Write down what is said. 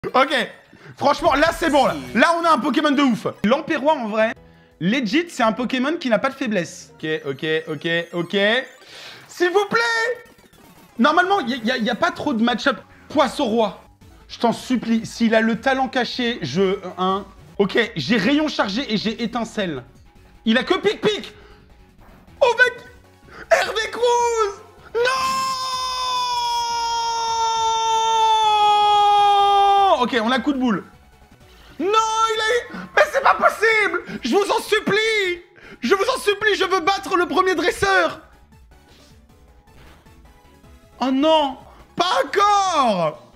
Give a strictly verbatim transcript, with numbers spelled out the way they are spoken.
Ok, franchement, là c'est bon, là. Là on a un Pokémon de ouf. L'Empérois, en vrai, legit, c'est un Pokémon qui n'a pas de faiblesse. Ok, ok, ok, ok. S'il vous plaît. Normalement, il n'y a, y a pas trop de match-up. Poisson-roi, je t'en supplie, s'il a le talent caché, je... Hein. Ok, j'ai rayon chargé et j'ai étincelle. Il a que pic-pic. Oh mec, Hervé Cruz. Non. Ok, on a coup de boule. Non, il a eu... Mais c'est pas possible. Je vous en supplie. Je vous en supplie, je veux battre le premier dresseur. Oh non, pas encore.